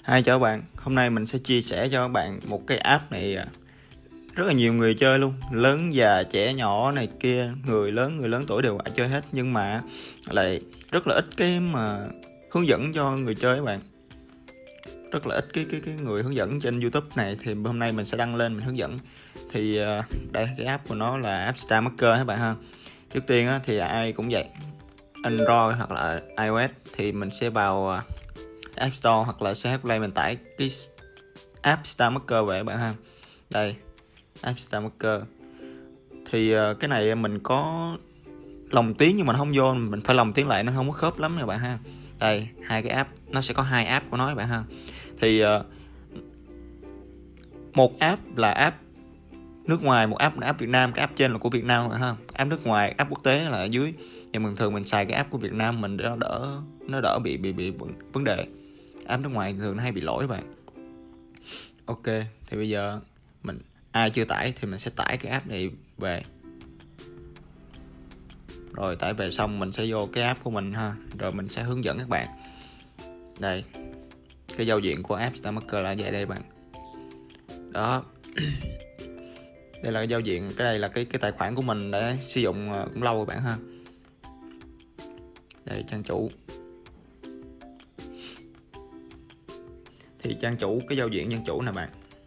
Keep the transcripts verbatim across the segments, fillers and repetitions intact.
Hi chào các bạn, hôm nay mình sẽ chia sẻ cho các bạn một cái app này rất là nhiều người chơi luôn, lớn già trẻ nhỏ này kia, người lớn người lớn tuổi đều phải chơi hết, nhưng mà lại rất là ít cái mà hướng dẫn cho người chơi các bạn. Rất là ít cái cái cái người hướng dẫn trên YouTube này, thì hôm nay mình sẽ đăng lên mình hướng dẫn. Thì đây, cái app của nó là app Star Marker các bạn ha. Trước tiên á, thì ai cũng vậy, Android hoặc là iOS thì mình sẽ vào App Store hoặc là xê hát Play, mình tải cái app Star Marker về các bạn ha. Đây, app Star Marker. Thì uh, cái này mình có lồng tiếng nhưng mà nó không vô, mình phải lồng tiếng lại, nó không có khớp lắm các bạn ha. Đây, hai cái app, nó sẽ có hai app của nó các bạn ha. Thì uh, một app là app nước ngoài, một app là app Việt Nam. Cái app trên là của Việt Nam các bạn ha. App nước ngoài, app quốc tế là ở dưới. Nhưng thường thường mình xài cái app của Việt Nam mình nó đỡ nó đỡ bị bị bị vấn đề. App nước ngoài thường nó hay bị lỗi các bạn. Ok, thì bây giờ mình ai chưa tải thì mình sẽ tải cái app này về. Rồi tải về xong mình sẽ vô cái app của mình ha, rồi mình sẽ hướng dẫn các bạn. Đây, cái giao diện của app Star Marker là vậy đây bạn. Đó. Đây là cái giao diện, cái đây là cái cái tài khoản của mình đã sử dụng cũng lâu rồi bạn ha. Đây, trang chủ. Thì trang chủ, cái giao diện trang chủ nè bạn.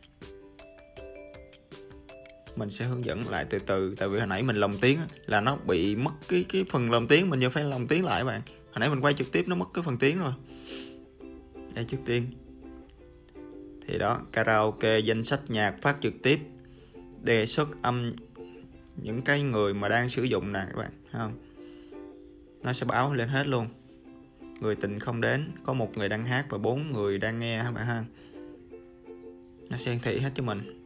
Mình sẽ hướng dẫn lại từ từ, tại vì hồi nãy mình lồng tiếng là nó bị mất cái cái phần lồng tiếng, mình giờ phải lồng tiếng lại bạn. Hồi nãy mình quay trực tiếp nó mất cái phần tiếng rồi. Đây, trước tiên thì đó, karaoke, danh sách nhạc phát trực tiếp, đề xuất âm những cái người mà đang sử dụng nè các bạn, thấy không? Nó sẽ báo lên hết luôn. Người tình không đến, có một người đang hát và bốn người đang nghe các bạn ha. Nó sẽ hiển thị hết cho mình.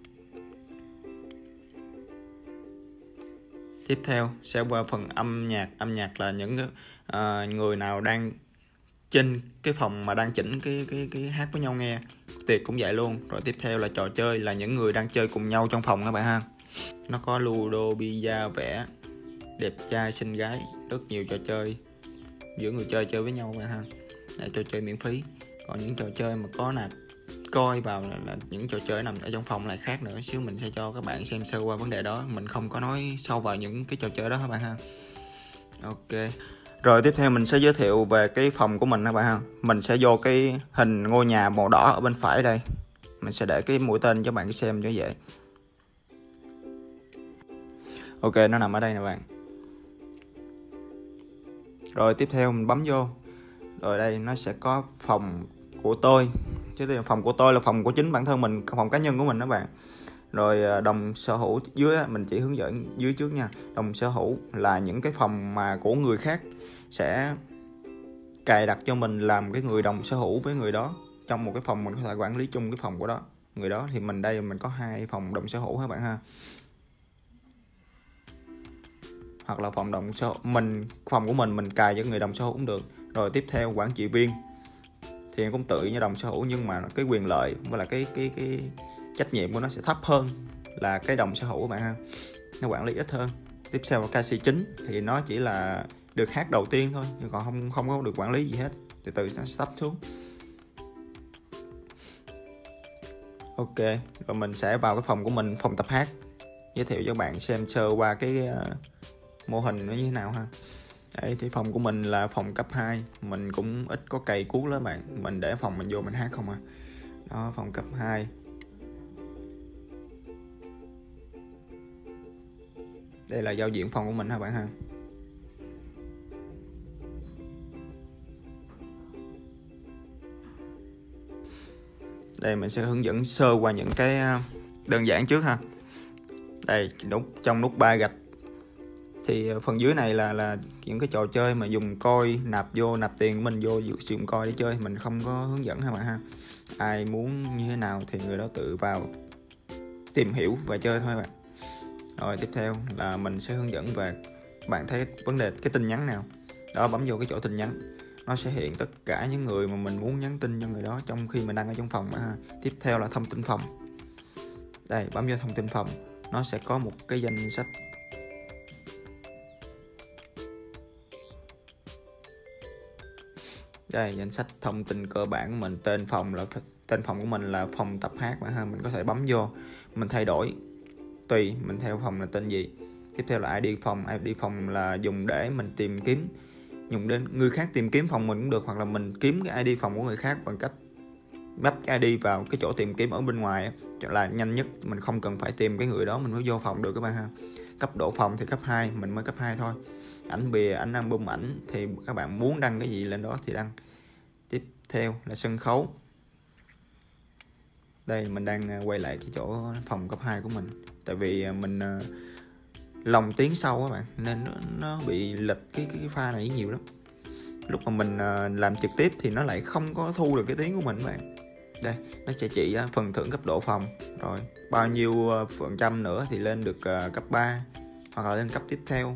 Tiếp theo sẽ qua phần âm nhạc. Âm nhạc là những uh, người nào đang trên cái phòng mà đang chỉnh cái cái cái hát với nhau nghe. Tiệc cũng vậy luôn. Rồi tiếp theo là trò chơi, là những người đang chơi cùng nhau trong phòng các bạn ha. Nó có ludo, bida, vẽ, đẹp trai, xinh gái, rất nhiều trò chơi giữa người chơi chơi với nhau các bạn ha. Để trò chơi miễn phí. Còn những trò chơi mà có nạp coi vào là, là những trò chơi nằm ở trong phòng lại khác nữa. Xíu mình sẽ cho các bạn xem sơ qua vấn đề đó, mình không có nói sâu vào những cái trò chơi đó các bạn ha. Ok, rồi tiếp theo mình sẽ giới thiệu về cái phòng của mình các bạn ha. Mình sẽ vô cái hình ngôi nhà màu đỏ ở bên phải đây, mình sẽ để cái mũi tên cho bạn xem cho dễ. Ok, nó nằm ở đây nè bạn. Rồi tiếp theo mình bấm vô. Rồi đây nó sẽ có phòng của tôi. Chứ đây phòng của tôi là phòng của chính bản thân mình, phòng cá nhân của mình đó bạn. Rồi đồng sở hữu dưới mình chỉ hướng dẫn dưới trước nha. Đồng sở hữu là những cái phòng mà của người khác sẽ cài đặt cho mình làm cái người đồng sở hữu với người đó. Trong một cái phòng mình có thể quản lý chung cái phòng của đó, người đó. Thì mình đây mình có hai phòng đồng sở hữu các bạn ha. Hoặc là phòng đồng sở hữu mình, phòng của mình mình cài cho người đồng sở hữu cũng được. Rồi tiếp theo quản trị viên thì cũng tự như đồng sở hữu, nhưng mà cái quyền lợi và là cái cái cái trách nhiệm của nó sẽ thấp hơn là cái đồng sở hữu các bạn ha. Nó quản lý ít hơn. Tiếp theo là ca sĩ chính thì nó chỉ là được hát đầu tiên thôi, nhưng còn không không có được quản lý gì hết. Từ từ nó stop xuống. Ok, rồi mình sẽ vào cái phòng của mình, phòng tập hát. Giới thiệu cho bạn xem sơ qua cái uh, mô hình nó như thế nào ha. Đấy, thì phòng của mình là phòng cấp hai. Mình cũng ít có cày cuốc lắm bạn. Mình để phòng mình vô mình hát không à. Đó, phòng cấp hai. Đây là giao diện phòng của mình ha bạn ha. Đây mình sẽ hướng dẫn sơ qua những cái đơn giản trước ha. Đây, nút trong nút ba gạch thì phần dưới này là là những cái trò chơi mà dùng coi nạp vô, nạp tiền của mình vô sử dụng coi để chơi, mình không có hướng dẫn ha bạn ha. Ai muốn như thế nào thì người đó tự vào tìm hiểu và chơi thôi bạn. Rồi tiếp theo là mình sẽ hướng dẫn về, bạn thấy vấn đề cái tin nhắn nào đó, bấm vô cái chỗ tin nhắn, nó sẽ hiện tất cả những người mà mình muốn nhắn tin cho người đó trong khi mình đang ở trong phòng ha. Tiếp theo là thông tin phòng. Đây, bấm vô thông tin phòng, nó sẽ có một cái danh sách. Đây, danh sách thông tin cơ bản của mình. Tên phòng là tên phòng của mình là phòng tập hát mà ha, mình có thể bấm vô mình thay đổi tùy mình theo phòng là tên gì. Tiếp theo là i đê phòng. i đê phòng là dùng để mình tìm kiếm, dùng đến người khác tìm kiếm phòng mình cũng được, hoặc là mình kiếm cái i đê phòng của người khác bằng cách bắp cái i đê vào cái chỗ tìm kiếm ở bên ngoài là nhanh nhất, mình không cần phải tìm cái người đó mình mới vô phòng được các bạn ha. Cấp độ phòng thì cấp hai, mình mới cấp hai thôi. Ảnh bìa, ảnh album ảnh thì các bạn muốn đăng cái gì lên đó thì đăng. Tiếp theo là sân khấu. Đây mình đang quay lại cái chỗ phòng cấp hai của mình, tại vì mình lòng tiếng sâu các bạn nên nó, nó bị lệch cái, cái cái pha này nhiều lắm. Lúc mà mình làm trực tiếp thì nó lại không có thu được cái tiếng của mình các bạn. Đây nó sẽ chỉ phần thưởng cấp độ phòng, rồi bao nhiêu phần trăm nữa thì lên được cấp ba hoặc là lên cấp tiếp theo.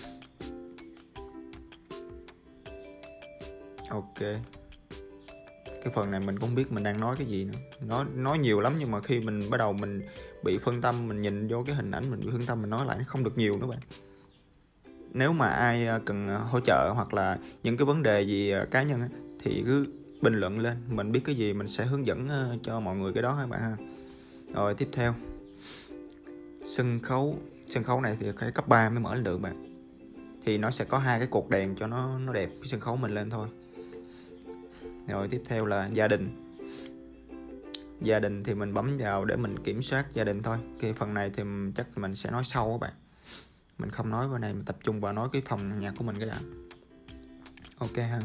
Ok, cái phần này mình cũng biết mình đang nói cái gì nữa, nói nói nhiều lắm, nhưng mà khi mình bắt đầu mình bị phân tâm, mình nhìn vô cái hình ảnh mình bị phân tâm, mình nói lại nó không được nhiều nữa bạn. Nếu mà ai cần hỗ trợ hoặc là những cái vấn đề gì cá nhân ấy, thì cứ bình luận lên, mình biết cái gì mình sẽ hướng dẫn cho mọi người cái đó các bạn ha. Rồi tiếp theo sân khấu. Sân khấu này thì cái cấp ba mới mở lên được bạn, thì nó sẽ có hai cái cột đèn cho nó nó đẹp cái sân khấu mình lên thôi. Rồi tiếp theo là gia đình. Gia đình thì mình bấm vào để mình kiểm soát gia đình thôi. Cái phần này thì chắc mình sẽ nói sau các bạn, mình không nói vào này, mình tập trung vào nói cái phòng nhạc của mình cái đã. Ok ha.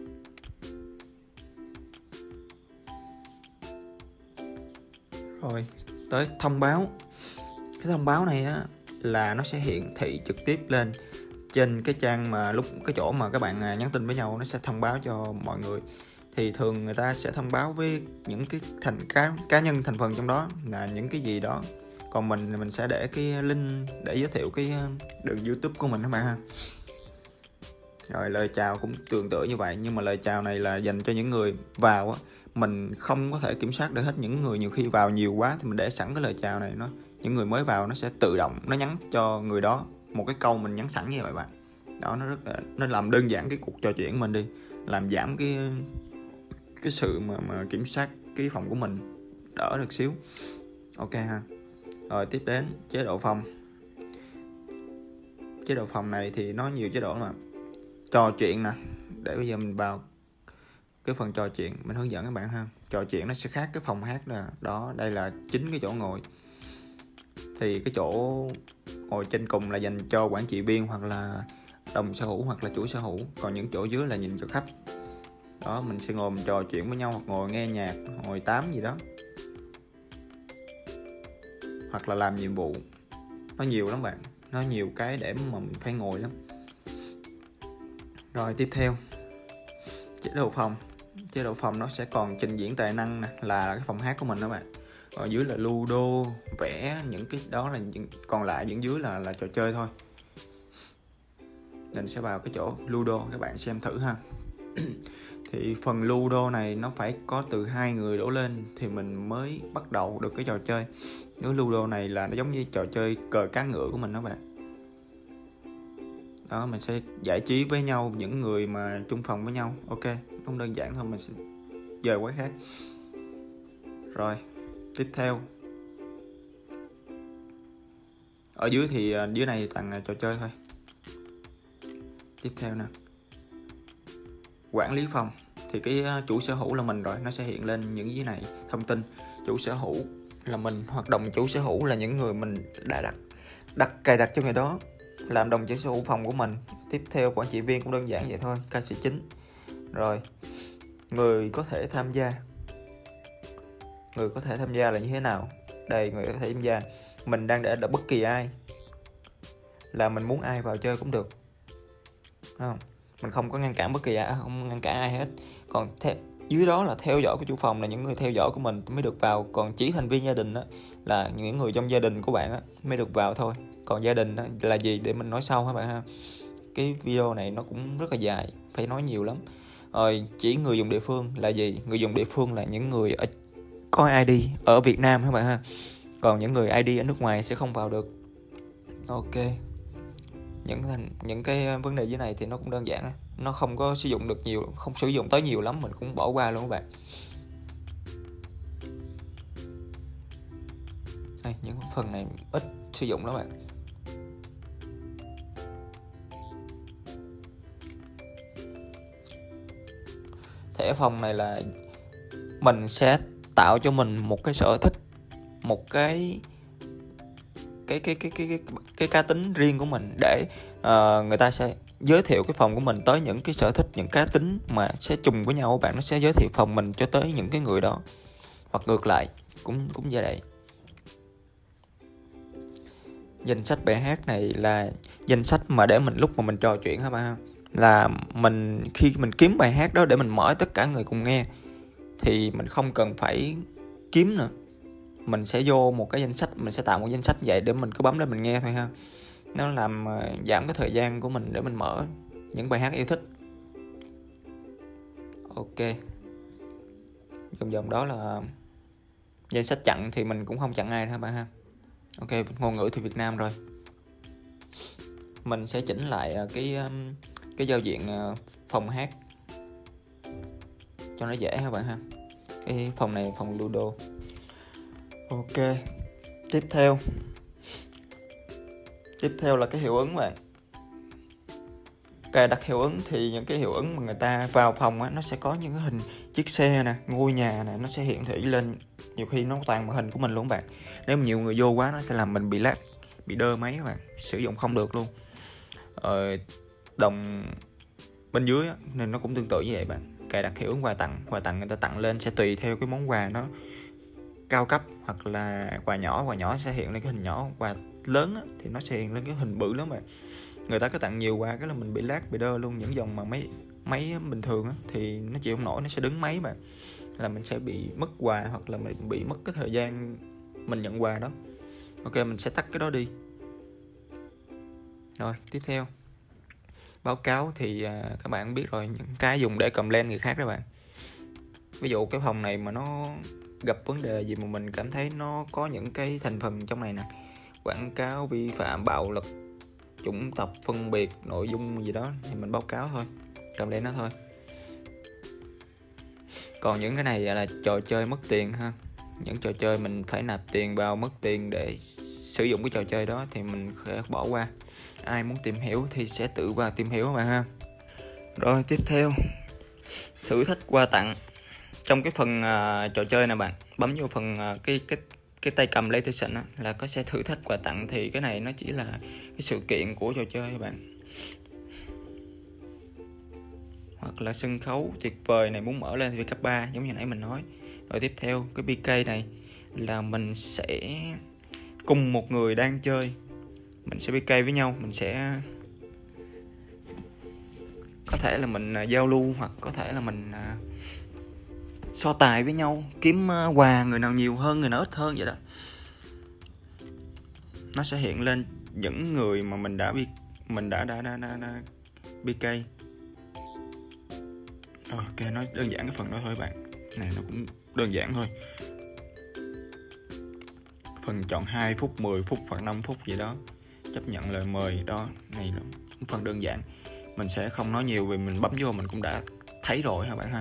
Rồi tới thông báo. Cái thông báo này á là nó sẽ hiển thị trực tiếp lên trên cái trang mà lúc cái chỗ mà các bạn nhắn tin với nhau, nó sẽ thông báo cho mọi người. Thì thường người ta sẽ thông báo với những cái thành cá cá nhân thành phần trong đó là những cái gì đó. Còn mình mình sẽ để cái link để giới thiệu cái đường YouTube của mình các bạn ha. Rồi lời chào cũng tương tự như vậy, nhưng mà lời chào này là dành cho những người vào á, mình không có thể kiểm soát được hết. Những người nhiều khi vào nhiều quá thì mình để sẵn cái lời chào này, nó những người mới vào nó sẽ tự động nó nhắn cho người đó một cái câu mình nhắn sẵn như vậy bạn. Đó, nó rất là nó làm đơn giản cái cuộc trò chuyện của mình đi, làm giảm cái cái sự mà, mà kiểm soát cái phòng của mình đỡ được xíu. Ok ha. Rồi tiếp đến chế độ phòng. Chế độ phòng này thì nó nhiều chế độ mà. Trò chuyện nè, để bây giờ mình vào cái phần trò chuyện mình hướng dẫn các bạn ha. Trò chuyện nó sẽ khác cái phòng hát nè. Đó, đây là chính cái chỗ ngồi. Thì cái chỗ ngồi trên cùng là dành cho quản trị viên hoặc là đồng sở hữu hoặc là chủ sở hữu, còn những chỗ dưới là nhìn cho khách. Đó, mình sẽ ngồi mình trò chuyện với nhau, hoặc ngồi nghe nhạc, ngồi tám gì đó, hoặc là làm nhiệm vụ. Nó nhiều lắm bạn, nó nhiều cái để mà mình phải ngồi lắm. Rồi tiếp theo chế độ phòng. Chế độ phòng nó sẽ còn trình diễn tài năng nè, là cái phòng hát của mình đó bạn. Ở dưới là ludo, vẽ, những cái đó là những, còn lại những dưới là là trò chơi thôi. Mình sẽ vào cái chỗ ludo, các bạn xem thử ha. Thì phần ludo này nó phải có từ hai người đổ lên thì mình mới bắt đầu được cái trò chơi. Nếu ludo này là nó giống như trò chơi cờ cá ngựa của mình đó bạn. Đó, mình sẽ giải trí với nhau, những người mà chung phòng với nhau. Ok, không đơn giản thôi, mình sẽ dời quái khác. Rồi tiếp theo ở dưới thì dưới này toàn trò chơi thôi. Tiếp theo nè, quản lý phòng. Thì cái chủ sở hữu là mình rồi, nó sẽ hiện lên những dưới này thông tin. Chủ sở hữu là mình, hoặc đồng chủ sở hữu là những người mình đã đặt đặt cài đặt cho người đó làm đồng chủ sở hữu phòng của mình. Tiếp theo quản trị viên cũng đơn giản vậy thôi, ca sĩ chính. Rồi người có thể tham gia. Người có thể tham gia là như thế nào? Đây, người có thể tham gia, mình đang để bất kỳ ai, là mình muốn ai vào chơi cũng được, không? Mình không có ngăn cản bất kỳ ai, không ngăn cản ai hết. Còn theo, dưới đó là theo dõi của chủ phòng, là những người theo dõi của mình mới được vào. Còn chỉ thành viên gia đình đó, là những người trong gia đình của bạn á, mới được vào thôi. Còn gia đình đó là gì để mình nói sau ha bạn ha. Cái video này nó cũng rất là dài, phải nói nhiều lắm. Rồi chỉ người dùng địa phương là gì? Người dùng địa phương là những người ở, có i đê ở Việt Nam các bạn ha. Còn những người i đê ở nước ngoài sẽ không vào được. Ok, những thành những cái vấn đề dưới này thì nó cũng đơn giản, nó không có sử dụng được nhiều, không sử dụng tới nhiều lắm, mình cũng bỏ qua luôn các bạn. Đây, những phần này ít sử dụng lắm bạn. Thẻ phòng này là mình sẽ tạo cho mình một cái sở thích, một cái cái cái cái cái cái, cái cá tính riêng của mình, để uh, người ta sẽ giới thiệu cái phòng của mình tới những cái sở thích, những cá tính mà sẽ trùng với nhau. Bạn nó sẽ giới thiệu phòng mình cho tới những cái người đó, hoặc ngược lại cũng cũng như vậy. Danh sách bài hát này là danh sách mà để mình lúc mà mình trò chuyện các bạn, là mình khi mình kiếm bài hát đó để mình mở tất cả người cùng nghe, thì mình không cần phải kiếm nữa, mình sẽ vô một cái danh sách, mình sẽ tạo một danh sách vậy để mình cứ bấm lên mình nghe thôi ha. Nó làm giảm cái thời gian của mình để mình mở những bài hát yêu thích. Ok, vòng vòng đó là danh sách chặn, thì mình cũng không chặn ai nữa bạn ha. Ok, ngôn ngữ thì Việt Nam rồi. Mình sẽ chỉnh lại cái cái giao diện phòng hát cho nó dễ các bạn ha. Cái phòng này phòng Ludo. Ok, tiếp theo tiếp theo là cái hiệu ứng bạn. Cài đặt hiệu ứng thì những cái hiệu ứng mà người ta vào phòng á, nó sẽ có những cái hình chiếc xe nè, ngôi nhà nè, nó sẽ hiển thị lên. Nhiều khi nó toàn màn hình của mình luôn bạn. Nếu mà nhiều người vô quá nó sẽ làm mình bị lag, bị đơ máy các bạn, sử dụng không được luôn. Ờ, đồng bên dưới á, nên nó cũng tương tự như vậy bạn. Cài đặt hiệu ứng quà tặng, quà tặng người ta tặng lên sẽ tùy theo cái món quà nó cao cấp hoặc là quà nhỏ, quà nhỏ sẽ hiện lên cái hình nhỏ, quà lớn á, thì nó sẽ hiện lên cái hình bự lắm bạn. Người ta cứ tặng nhiều quà cái là mình bị lag, bị đơ luôn. Những dòng mà máy máy bình thường á, thì nó chịu không nổi, nó sẽ đứng máy bạn, là mình sẽ bị mất quà hoặc là mình bị mất cái thời gian mình nhận quà đó. Ok, mình sẽ tắt cái đó đi. Rồi tiếp theo báo cáo thì à, các bạn biết rồi, những cái dùng để comment người khác đó bạn. Ví dụ cái phòng này mà nó gặp vấn đề gì mà mình cảm thấy nó có những cái thành phần trong này nè, quảng cáo vi phạm, bạo lực, chủng tộc, phân biệt, nội dung gì đó, thì mình báo cáo thôi, comment nó thôi. Còn những cái này là trò chơi mất tiền ha. Những trò chơi mình phải nạp tiền vào, mất tiền để sử dụng cái trò chơi đó thì mình sẽ bỏ qua. Ai muốn tìm hiểu thì sẽ tự vào tìm hiểu các bạn ha. Rồi tiếp theo, thử thách quà tặng. Trong cái phần uh, trò chơi này bạn, bấm vô phần uh, cái cái cái tay cầm PlayStation á, là có sẽ thử thách quà tặng. Thì cái này nó chỉ là cái sự kiện của trò chơi các bạn, hoặc là sân khấu tuyệt vời này muốn mở lên thì cấp ba giống như nãy mình nói. Rồi tiếp theo cái pê ca này là mình sẽ cùng một người đang chơi, mình sẽ pê ca với nhau, mình sẽ có thể là mình giao lưu hoặc có thể là mình so tài với nhau, kiếm quà người nào nhiều hơn, người nào ít hơn vậy đó. Nó sẽ hiện lên những người mà mình đã mình đã đã đã, đã, đã pê ca. Rồi, ok, nói đơn giản cái phần đó thôi bạn. Này nó cũng đơn giản thôi. Phần chọn hai phút, mười phút hoặc năm phút gì đó, chấp nhận lời mời đó, này là phần đơn giản. Mình sẽ không nói nhiều vì mình bấm vô mình cũng đã thấy rồi ha bạn ha.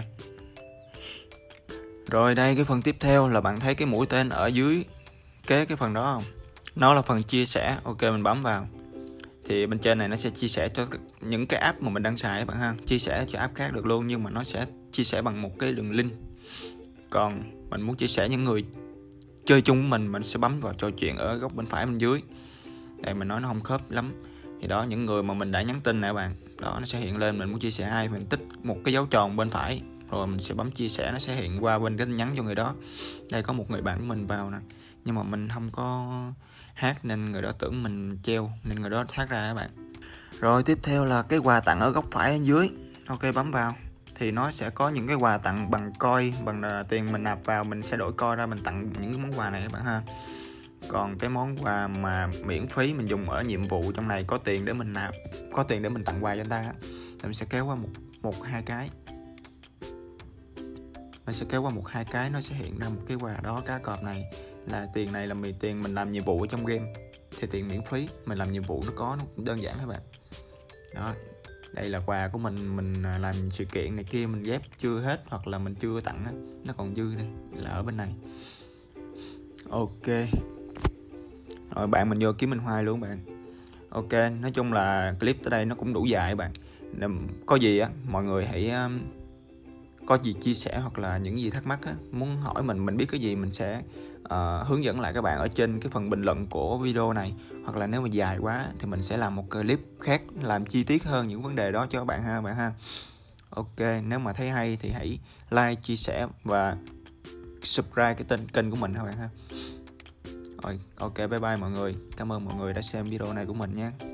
Rồi đây, cái phần tiếp theo là bạn thấy cái mũi tên ở dưới kế cái phần đó không? Nó là phần chia sẻ. Ok, mình bấm vào thì bên trên này nó sẽ chia sẻ cho những cái app mà mình đang xài các bạn ha. Chia sẻ cho app khác được luôn, nhưng mà nó sẽ chia sẻ bằng một cái đường link. Còn mình muốn chia sẻ những người chơi chung với mình, mình sẽ bấm vào trò chuyện ở góc bên phải bên dưới. Đây mình nói nó không khớp lắm. Thì đó, những người mà mình đã nhắn tin nè các bạn, đó nó sẽ hiện lên mình muốn chia sẻ ai, mình tích một cái dấu tròn bên phải, rồi mình sẽ bấm chia sẻ, nó sẽ hiện qua bên cái tin nhắn cho người đó. Đây có một người bạn của mình vào nè, nhưng mà mình không có hát nên người đó tưởng mình treo, nên người đó thoát ra các bạn. Rồi tiếp theo là cái quà tặng ở góc phải bên dưới. Ok, bấm vào thì nó sẽ có những cái quà tặng bằng coin, bằng tiền mình nạp vào, mình sẽ đổi coin ra mình tặng những cái món quà này các bạn ha. Còn cái món quà mà miễn phí mình dùng ở nhiệm vụ trong này có tiền để mình nạp, có tiền để mình tặng quà cho người ta, thì mình sẽ kéo qua một một hai cái, mình sẽ kéo qua một hai cái nó sẽ hiện ra một cái quà đó, cá cọp này là tiền này là mình tiền mình làm nhiệm vụ ở trong game, thì tiền miễn phí, mình làm nhiệm vụ nó có, nó cũng đơn giản các bạn. Đó, đây là quà của mình, mình làm sự kiện này kia mình ghép chưa hết hoặc là mình chưa tặng á, nó còn dư đây là ở bên này. Ok, rồi bạn mình vô kiếm Minh Hoài luôn bạn. Ok, nói chung là clip tới đây nó cũng đủ dài bạn. Có gì á mọi người hãy um, có gì chia sẻ hoặc là những gì thắc mắc á, muốn hỏi mình mình biết cái gì mình sẽ uh, hướng dẫn lại các bạn ở trên cái phần bình luận của video này, hoặc là nếu mà dài quá thì mình sẽ làm một clip khác làm chi tiết hơn những vấn đề đó cho các bạn ha bạn ha. Ok, nếu mà thấy hay thì hãy like, chia sẻ và subscribe cái tên kênh của mình ha bạn ha. Rồi, ok, bye bye mọi người. Cảm ơn mọi người đã xem video này của mình nhé.